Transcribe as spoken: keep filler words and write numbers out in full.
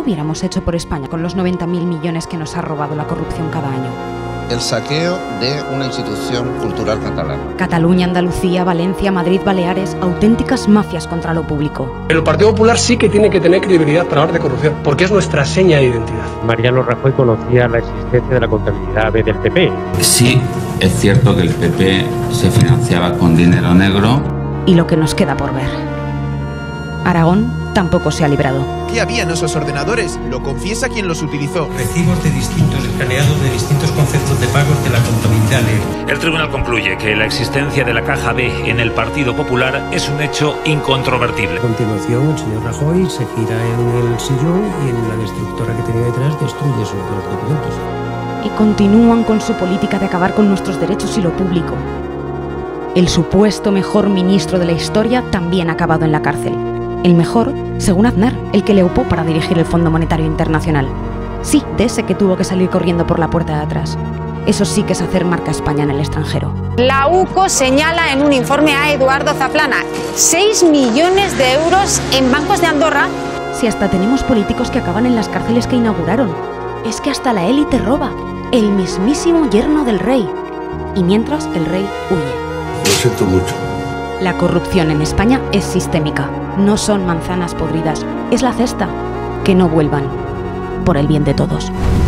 hubiéramos hecho por España con los noventa mil millones que nos ha robado la corrupción cada año? El saqueo de una institución cultural catalana. Cataluña, Andalucía, Valencia, Madrid, Baleares, auténticas mafias contra lo público. El Partido Popular sí que tiene que tener credibilidad para hablar de corrupción, porque es nuestra seña de identidad. Mariano Rajoy conocía la existencia de la contabilidad B del P P. Sí, es cierto que el P P se financiaba con dinero negro. Y lo que nos queda por ver. Aragón tampoco se ha librado. ¿Qué había en esos ordenadores? Lo confiesa quien los utilizó. Recibos de distintos escaneados de distintos conceptos de pagos de la contabilidad ley. El tribunal concluye que la existencia de la caja B en el Partido Popular es un hecho incontrovertible. A continuación, el señor Rajoy se gira en el sillón y en la destructora que tenía detrás destruye esos dos documentos. Y continúan con su política de acabar con nuestros derechos y lo público. El supuesto mejor ministro de la historia también ha acabado en la cárcel. El mejor, según Aznar, el que le upó para dirigir el Fondo Monetario Internacional. Sí, de ese que tuvo que salir corriendo por la puerta de atrás. Eso sí que es hacer marca España en el extranjero. La UCO señala en un informe a Eduardo Zaplana seis millones de euros en bancos de Andorra. Si hasta tenemos políticos que acaban en las cárceles que inauguraron. Es que hasta la élite roba. El mismísimo yerno del rey. Y mientras el rey huye. Lo siento mucho. La corrupción en España es sistémica. No son manzanas podridas, es la cesta. Que no vuelvan, por el bien de todos.